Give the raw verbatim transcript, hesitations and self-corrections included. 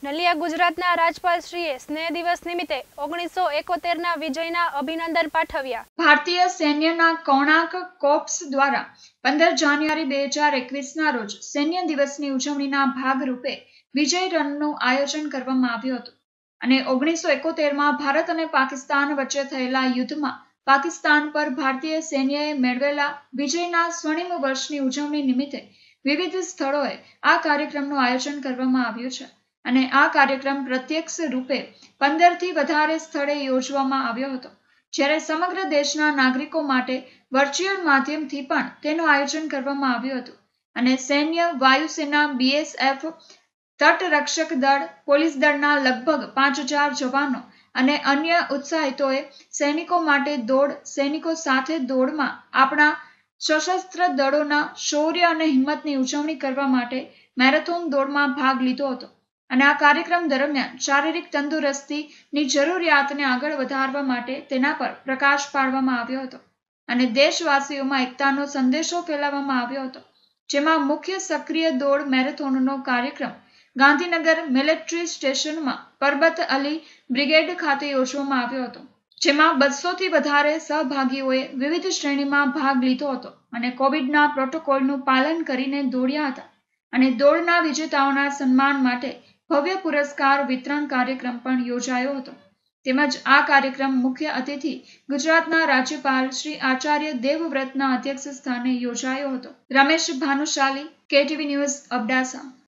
નલિયા ગુજરાતના રાજપાલશ્રીએ સ્નેહ દિવસ નિમિત્તે ઓગણીસો એકોતેર ના વિજયના અભિનંદન પાઠવ્યા। ભારતીય સૈન્યના કોણાર્ક કોર્પ્સ દ્વારા પંદર જાન્યુઆરી બે હજાર એકવીસ ના રોજ સૈન્ય દિવસની ઉજવણીના ભાગરૂપે વિજય રનનું આયોજન કરવામાં આવ્યું હતું અને ઓગણીસો એકોતેર માં ભારત અને પાકિસ્તાન વચ્ચે થયેલા યુદ્ધમાં પાકિસ્તાન પર ભારતીય સૈન્યએ મેળવેલા વિજયના સ્વર્ણિમ વર્ષની ઉજવણી નિમિત્તે વિવિધ સ્થળોએ આ કાર્યક્રમનું આયોજન કરવામાં આવ્યું છે અને આ કાર્યક્રમ પ્રત્યક્ષ રૂપે પંદર થી વધારે સ્થળે યોજવામાં આવ્યો હતો, જ્યારે સમગ્ર દેશના નાગરિકો માટે વર્ચ્યુઅલ માધ્યમથી પણ તેનું આયોજન કરવામાં આવ્યું હતું અને સૈન્ય, વાયુસેના, બીએસએફ, તટરક્ષક દળ, પોલીસ દળના લગભગ પાંચ હજાર જવાનો અને અન્ય ઉત્સાહિતોએ સૈનિકો માટે દોડ, સૈનિકો સાથે દોડમાં આપણા સશસ્ત્ર દળોના શૌર્ય અને હિંમતની ઉજવણી કરવા માટે મેરેથોન દોડમાં ભાગ લીધો હતો અને આ કાર્યક્રમ દરમિયાન શારીરિક તંદુરસ્તીની જરૂરિયાતને આગળ વધારવા માટે તેના પર પ્રકાશ પાડવામાં આવ્યો હતો અને દેશવાસીઓમાં એકતાનો સંદેશો ફેલાવવામાં આવ્યો હતો, જેમાં મુખ્ય સક્રિય દોડ મેરેથોનનો કાર્યક્રમ ગાંધીનગર મિલિટરી સ્ટેશનમાં પરબત અલી બ્રિગેડ ખાતે યોજવામાં આવ્યો હતો, જેમાં બસો થી વધારે સહભાગીઓએ વિવિધ શ્રેણીમાં ભાગ લીધો હતો અને કોવિડના પ્રોટોકોલનું પાલન કરીને દોડ્યા હતા અને દોડના વિજેતાઓના સન્માન માટે ભવ્ય પુરસ્કાર વિતરણ કાર્યક્રમ પણ યોજાયો હતો। તેમજ આ કાર્યક્રમ મુખ્ય અતિથિ ગુજરાતના રાજ્યપાલ શ્રી આચાર્ય દેવવ્રતના અધ્યક્ષ સ્થાને યોજાયો હતો। Ramesh Bhanushali, KTV news, Abdasa.